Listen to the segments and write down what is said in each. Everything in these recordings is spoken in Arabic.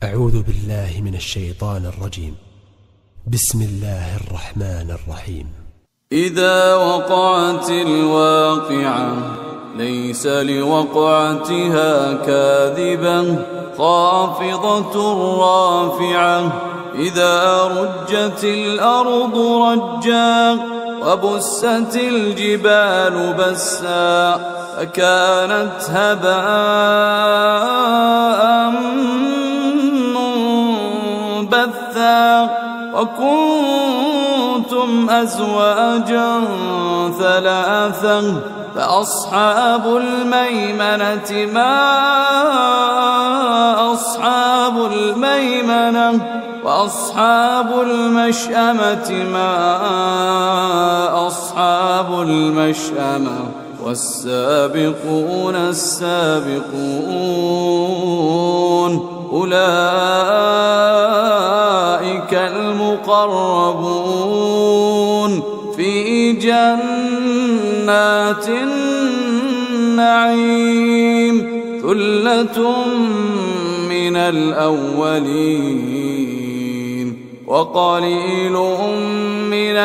أعوذ بالله من الشيطان الرجيم. بسم الله الرحمن الرحيم. إذا وقعت الواقعة ليس لوقعتها كاذبة خافضة رافعة إذا رجت الأرض رجا وبست الجبال بسا فكانت هباء منبثا وكنتم أزواجا ثلاثا فأصحاب الميمنة ما أصحاب الميمنة وأصحاب المشأمة ما أصحاب المشأمة والسابقون السابقون أولئك المقربون في جنات النعيم ثلة من الأولين وقليل من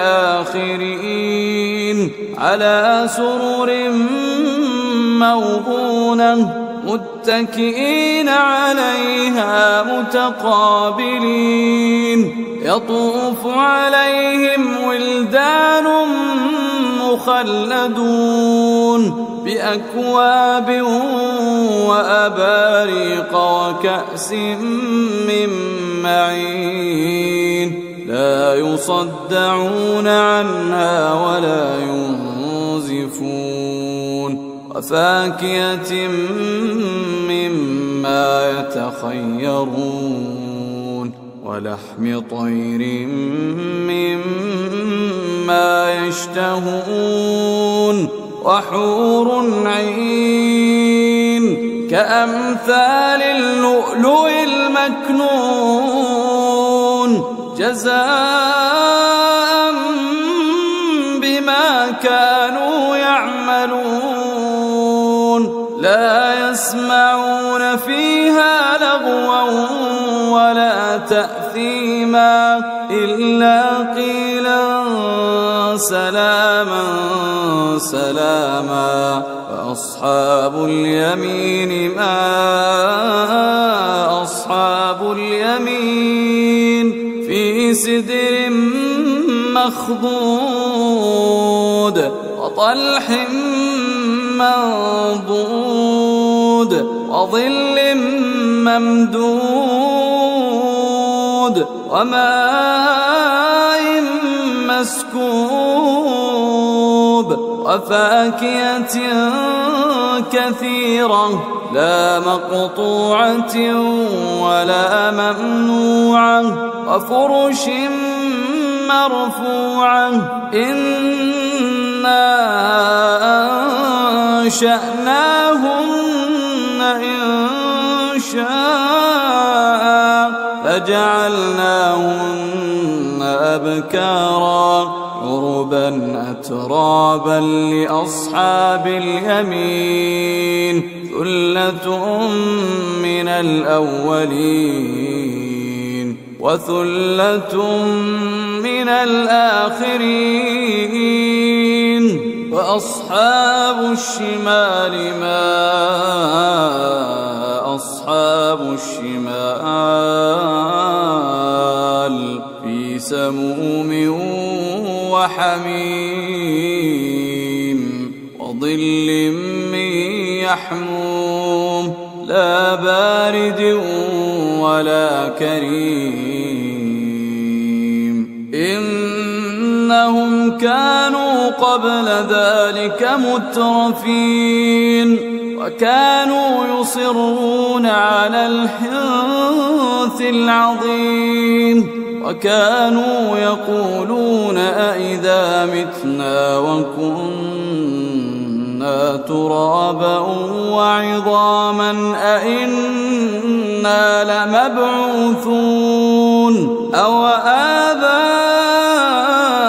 الآخرين على سرر موضونة متكئين عليها متقابلين يطوف عليهم ولدان مخلدون بأكواب وأباريق وكأس من معين لا يصدعون عنها ولا ينزفون وفاكهة مما يتخيرون ولحم طير مما يشتهون وحور عين كأمثال اللؤلؤ المكنون جزاء بما كانوا يعملون لا يسمعون فيها لغوا ولا تأثيما إلا قيلا سلاما سلاما فأصحاب اليمين ما أصحاب اليمين في سدر مخضود وطلح منضود وظل ممدود وماء مسكوب وفاكهة كثيرة لا مقطوعة ولا ممنوعة وفرش مرفوعة إنا أنشأناهن إنشاء فجعلناهن أبكارا عربا أترابا لأصحاب اليمين ثلة من الأولين وثلة من الآخرين وأصحاب الشمال ما أصحاب الشمال في سموم وحميم وظل من يحموم لا بارد ولا كريم إنهم كانوا قبل ذلك مترفين وكانوا يصرون على الحنث العظيم وكانوا يقولون أئذا متنا وكنا ترابا وعظاما أئنا لمبعوثون أو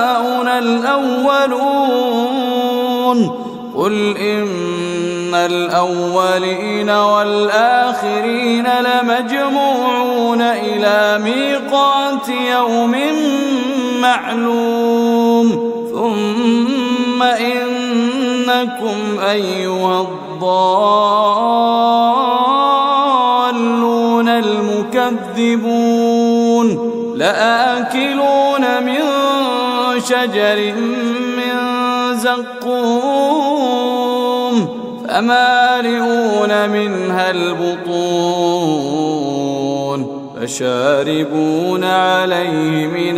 آباؤنا الأولون قل إن الأولين والآخرين لمجموعون إلى ميقات يوم معلوم ثم إنكم أيها الضالون المكذبون لآكلون من شجر من زقوم فمالئون منها البطون فشاربون عليه من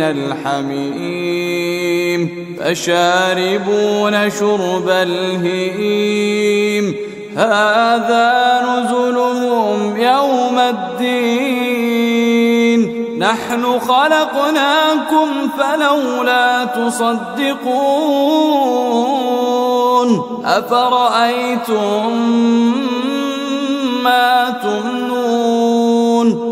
الحميم فشاربون شرب الهيم هذا نزلهم يوم الدين نحن خلقناكم فلولا تصدقون أفرأيتم ما تمنون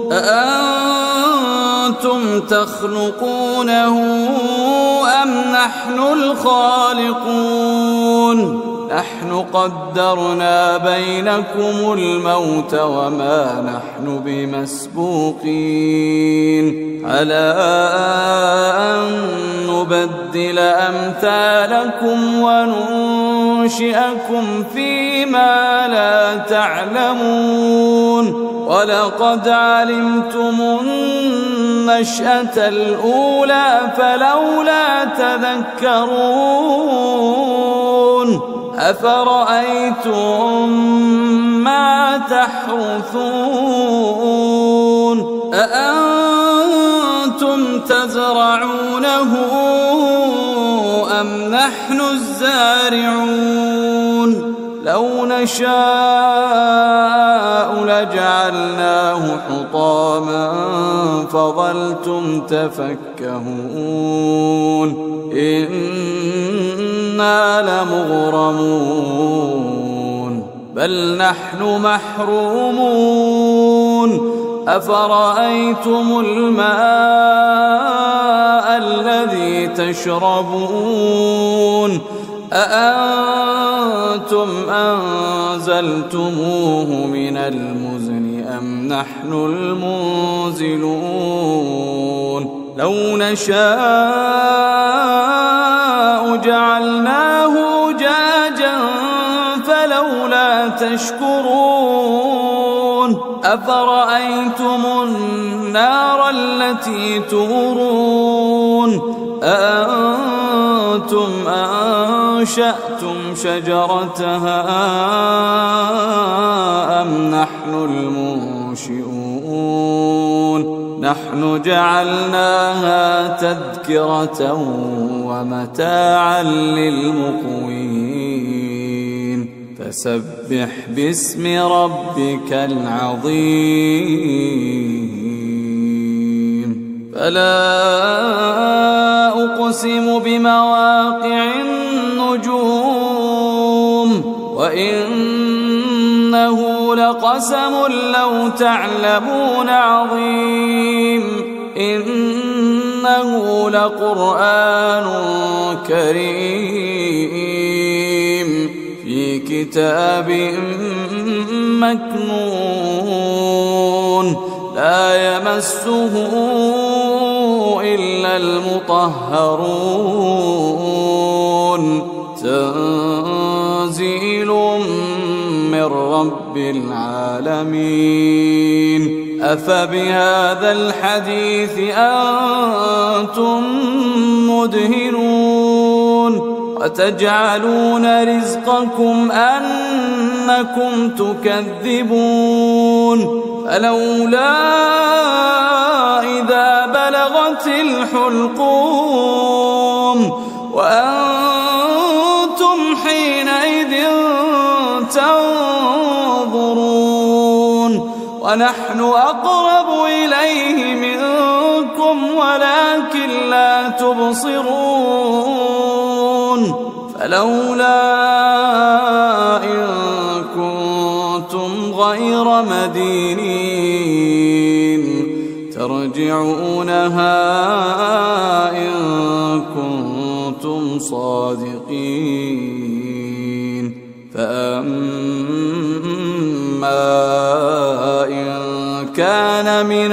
أأنتم تخلقونه أم نحن الخالقون نحن قدرنا بينكم الموت وما نحن بمسبوقين على أن نبدل أمثالكم وننشئكم فيما لا تعلمون ولقد علمتم النشأة الأولى فلولا تذكرون أفرأيتم ما تحرثون أأنتم تزرعونه أم نحن الزارعون لو نشاء لجعلناه حطاما فظلتم تفكهون إنا لمغرمون بل نحن محرومون أفرأيتم الماء الذي تشربون أأنتم أنزلتموه من المزن أم نحن المنزلون لو نشاء جعلناه أجاجا فلولا تشكرون أفرأيتم النار التي تورون أأنتم أنشأتم شجرتها أم نحن المنشئون نحن جعلناها تذكرة ومتاعا للمقوين فسبح باسم ربك العظيم فلا أقسم بمواقع النجوم وإنه لقسم لو تعلمون عظيم إنه لقرآن كريم في كتاب مكنون لا يمسه إلا المطهرون تنزيل من رب العالمين أفبهذا الحديث أنتم مدهنون وتجعلون رزقكم أنكم تكذبون فلولا إذا بلغت الحلقوم وأنتم حينئذ تنظرون ونحن أقرب إليه منكم ولكن لا تبصرون فلولا إن كنتم غير مدينين ترجعونها إن كنتم صادقين فأما كان من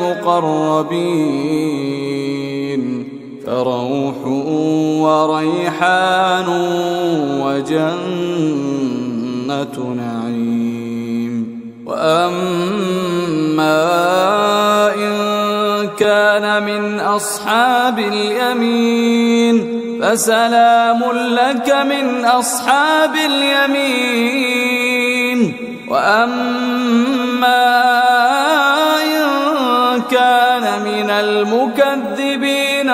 المقربين فروح وريحان وجنة نعيم وأما إن كان من أصحاب اليمين فسلام لك من أصحاب اليمين وأما إن كان من المكذبين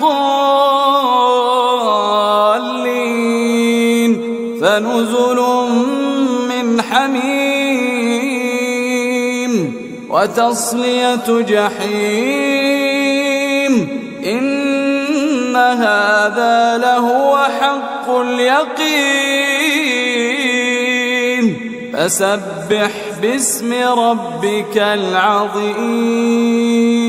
الضالين فنزل من حميم وتصلية جحيم إن هذا لهو حق اليقين فسبح باسم ربك العظيم